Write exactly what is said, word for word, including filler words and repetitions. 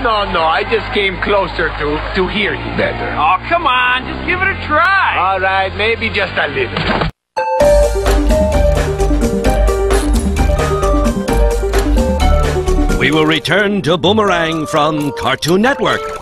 no, no. I just came closer to, to hear you better. Oh, come on. Just give it a try. All right, maybe just a little. We will return to Boomerang from Cartoon Network.